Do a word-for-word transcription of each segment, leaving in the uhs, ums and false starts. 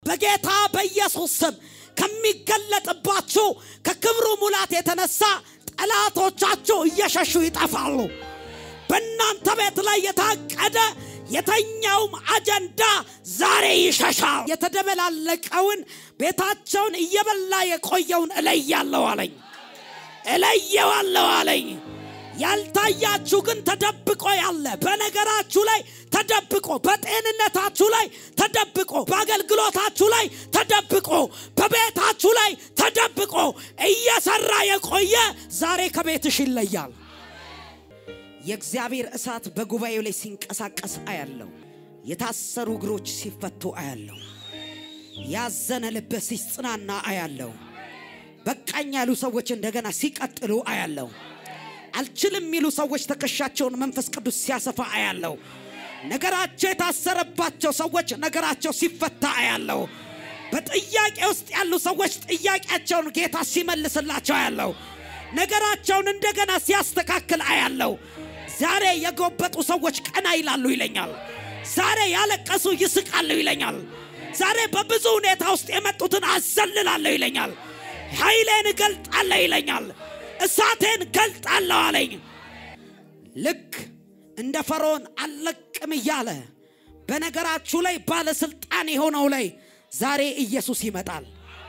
በጌታ በኢየሱስ ስም ከሚገለጥባችሁ ከክብሩ ሙላት የተነሳ ጠላቶቻችሁ እየሸሹ ይጠፋሉ በእናንተ ቤት ላይ የታቀደ የተኛውም አጀንዳ ዛሬ ይሸሻል የተደበላለቀውን ቤታቸውን እየበላ የቆየውን እለያለሁ አለኝ እለየዋለሁ አለኝ ያልታያችሁ ግን ተደብቆ ያለ በነገራችሁ ላይ ተደብቆ በጤንነታችሁ ላይ ተደብቆ በአገልግሎታችሁ ላይ ተደብቆ በቤታችሁ ላይ ተደብቆ እየሰራ የቆየ ዛሬ ከቤትሽ ይለያል የእግዚአብሔር እሳት በጉባኤው ላይ ሲንቀሳቀስ አያለው የታሰሩ እግሮች ሲፈቱ አያለው ያዘነ ልብ ሲጽናና አያለው በቃኝ ያሉ ሰዎች እንደገና ሲቀጥሉ አያለው አልችልም የሚሉ ሰዎች ተከሻቸውን መንፈስ ቅዱስ ሲያሰፋ አያለው ነገራቸው የታሰረባቸው ሰዎች ነገራቸው ሲፈታ አያለው በጥያቄ ውስጥ ያሉ ሰዎች ጥያቄያቸውን ጌታ ሲመልስላቸው አያለው ነገራቸውን እንደገና ሲያስተካክል አያለው ዛሬ የጎበጡ ሰዎች ቀና ይላሉ ይለኛል ዛሬ ያለቀሱ ይስቃሉ ይለኛል ዛሬ በብዙ ሁኔታ ውስጥ የመጡትን አዘልላለሁ ይለኛል ኃይሌን ገልጣለሁ ይለኛል እሳቴን ገልጣለሁ አለኝ ልክ እንደ ፈርዖን አለቅም ይያለ በነገራችሁ ላይ ባለስልጣን የሆነው ላይ ዛሬ ኢየሱስ ይመጣል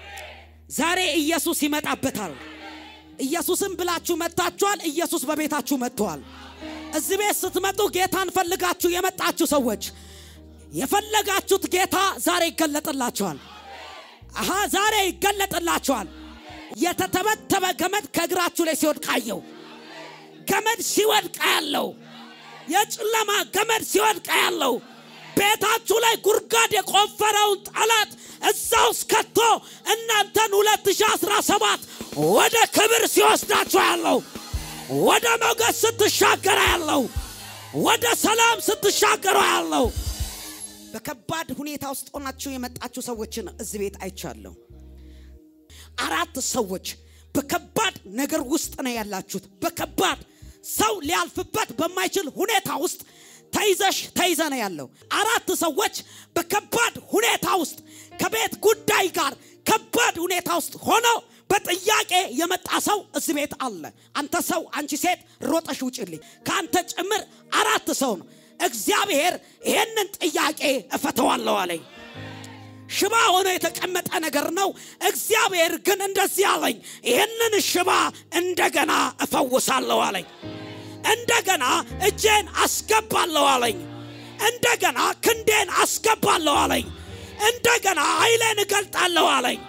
ዛሬ ኢየሱስ ይመጣበታል ኢየሱስን ብላችሁ መጣችኋል ኢየሱስ በቤታችሁ መጥቷል እዚህ ቤት ስትመጡ ጌታን ፈልጋችሁ የመጣችሁ ሰዎች የፈለጋችሁት ጌታ ዛሬ ይገለጥላችኋል አሃ ዛሬ ይገለጥላችኋል የተተበተበ ገመድ ከእግራችሁ ላይ ሲወድቅ አየው ገመድ ሲወድቅ ያለው የጨለማ ገመድ ሲወድቅ ያለው ቤታችሁ ላይ ጉርጋድ የቆፈረው ጠላት እዛው ስከቶ እናንተን ሁለት ሺህ አስራ ሰባት ወደ ክብር ሲወስዳችሁ ያለው ወደ ሞገስ ስትሻገሩ ያለው ወደ ሰላም ስትሻገሩ ያለው በከባድ ሁኔታ ውስጥ ሆናችሁ የመጣችሁ ሰዎችን እዚህ ቤት አይቻለሁ አራት ሰዎች በከባድ ነገር ውስጥ ነው ያላችሁት በከባድ ሰው ሊያልፍበት በማይችል ሁኔታ ውስጥ ተይዘሽ ተይዘነ ያለው አራት ሰዎች በከባድ ሁኔታ ውስጥ ከቤት ጉዳይ ጋር ከባድ ሁኔታ ውስጥ ሆኖ በጥያቄ የመጣ ሰው እዚህ ቤት አለ አንተ ሰው አንቺ ሴት ሮጠሽ ውጪልኝ ካንተ ጭምር አራት ሰው ነው እግዚአብሔር ይሄንን ጥያቄ እፈተዋለሁ አለኝ ሽባ ሆኖ የተቀመጠ ነገር ነው እግዚአብሔር ግን እንደዚህ አለኝ ይሄንን ሽባ እንደገና እፈውሳለሁ አለኝ እንደገና እጄን አስገባለሁ አለኝ እንደገና ክንዴን አስገባለሁ አለኝ እንደገና ኃይሌን እገልጣለሁ አለኝ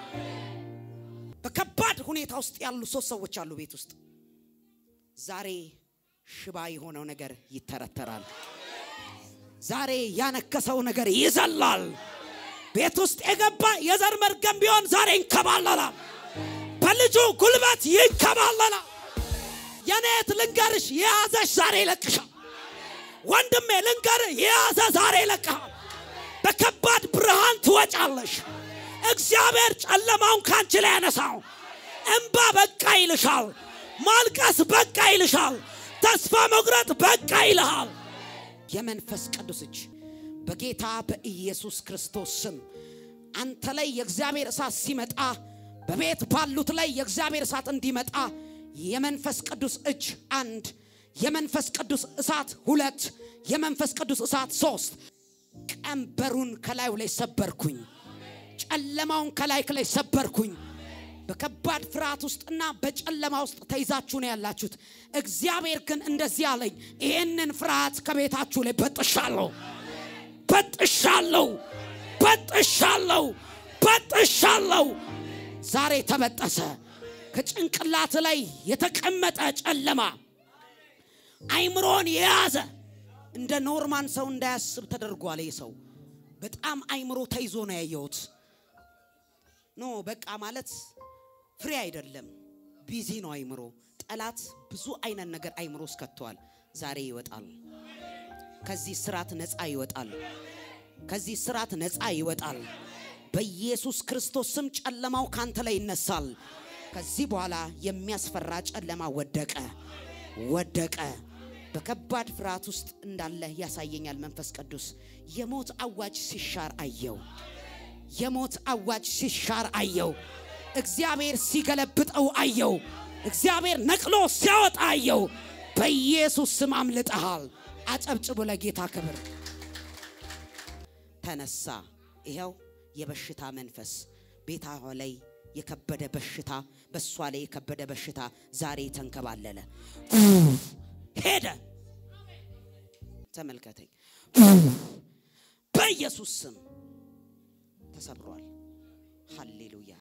በከባድ ሁኔታ ውስጥ ያሉ ሶስት ሰዎች አሉ ቤት ውስጥ ዛሬ ሽባ የሆነው ነገር ይተረተራል ዛሬ ያነከሰው ነገር ይዘላል ቤት ውስጥ የገባ የዘር መርገም ቢሆን ዛሬ ይንከባለላል በልጁ ጉልበት ይንከባለላል የኔት ልንገርሽ የያዘሽ ዛሬ ይለቅሻል ወንድሜ ልንገር የያዘ ዛሬ ይለቅሻል በከባድ ብርሃን ትወጫለሽ እግዚአብሔር ጨለማውን ካንቺ ላይ ያነሳው እንባ በቃ ይልሻል ማልቀስ በቃ ይልሻል ተስፋ መቁረጥ በቃ ይልሃል የመንፈስ ቅዱስ እጅ በጌታ በኢየሱስ ክርስቶስ ስም አንተ ላይ የእግዚአብሔር እሳት ሲመጣ በቤት ባሉት ላይ የእግዚአብሔር እሳት እንዲመጣ የመንፈስ ቅዱስ እጅ አንድ የመንፈስ ቅዱስ እሳት ሁለት የመንፈስ ቅዱስ እሳት ሶስት ቀንበሩን ከላዩ ላይ ሰበርኩኝ ጨለማውን ከላይ ከላይ ሰበርኩኝ በከባድ ፍርሃት ውስጥና በጨለማ ውስጥ ተይዛችሁ ነው ያላችሁት እግዚአብሔር ግን እንደዚህ አለኝ ይሄንን ፍርሃት ከቤታችሁ ላይ በጥሻለሁ በጥሻለሁ በጥሻለሁ በጥሻለሁ ዛሬ ተበጠሰ ከጭንቅላት ላይ የተቀመጠ ጨለማ አይምሮን የያዘ እንደ ኖርማል ሰው እንዳያስብ ተደርጓል ይሰው በጣም አይምሮ ተይዞ ነው ያየሁት ኖ በቃ ማለት ፍሪ አይደለም ቢዚ ነው አይምሮ ጠላት ብዙ አይነት ነገር አይምሮ ስከቷል ዛሬ ይወጣል ከዚህ ስራት ነፃ ይወጣል ከዚህ ስራት ነፃ ይወጣል በኢየሱስ ክርስቶስ ስም ጨለማው ካንተ ላይ ይነሳል ከዚህ በኋላ የሚያስፈራ ጨለማ ወደቀ ወደቀ በከባድ ፍርሃት ውስጥ እንዳለ ያሳየኛል መንፈስ ቅዱስ የሞት አዋጅ ሲሻር አየው የሞት አዋጅ ሲሻር አየው እግዚአብሔር ሲገለብጠው አየው እግዚአብሔር ነቅሎ ሲያወጣ አየው በኢየሱስ ስም አምልጠሃል አጨብጭቡ ለጌታ ክብር ተነሳ ይሄው የበሽታ መንፈስ ቤታው ላይ የከበደ በሽታ በሷ ላይ የከበደ በሽታ ዛሬ ተንከባለለ ሄደ ተመልከተኝ በኢየሱስ ስም ተሰብሯል ሃሌሉያ